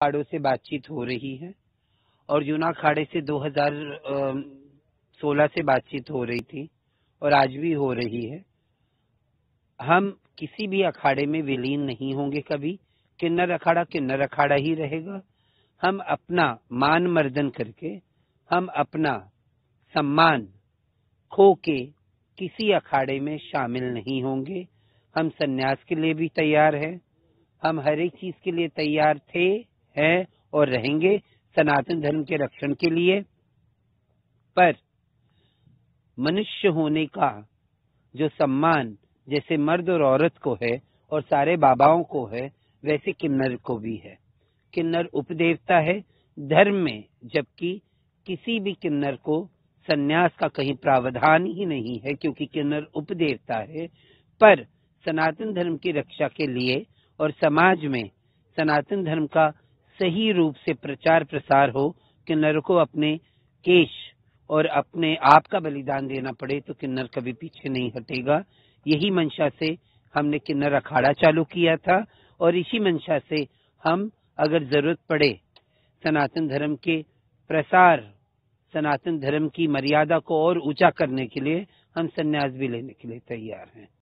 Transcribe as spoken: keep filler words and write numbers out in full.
अखाड़ों से बातचीत हो रही है और जूना अखाड़े से दो हज़ार सोलह से बातचीत हो रही थी और आज भी हो रही है। हम किसी भी अखाड़े में विलीन नहीं होंगे कभी। किन्नर अखाड़ा किन्नर अखाड़ा ही रहेगा। हम अपना मान मर्दन करके, हम अपना सम्मान खो के किसी अखाड़े में शामिल नहीं होंगे। हम सन्यास के लिए भी तैयार हैं। हम हर एक चीज के लिए तैयार थे, हैं और रहेंगे सनातन धर्म के रक्षण के लिए। पर मनुष्य होने का जो सम्मान जैसे मर्द और औरत को है और सारे बाबाओं को है, वैसे किन्नर को भी है। किन्नर उपदेवता है धर्म में, जबकि किसी भी किन्नर को सन्यास का कहीं प्रावधान ही नहीं है, क्योंकि किन्नर उपदेवता है। पर सनातन धर्म की रक्षा के लिए और समाज में सनातन धर्म का सही रूप से प्रचार प्रसार हो, किन्नर को अपने केश और अपने आप का बलिदान देना पड़े तो किन्नर कभी पीछे नहीं हटेगा। यही मंशा से हमने किन्नर अखाड़ा चालू किया था और इसी मंशा से हम अगर जरूरत पड़े सनातन धर्म के प्रसार, सनातन धर्म की मर्यादा को और ऊंचा करने के लिए हम संन्यास भी लेने के लिए तैयार हैं।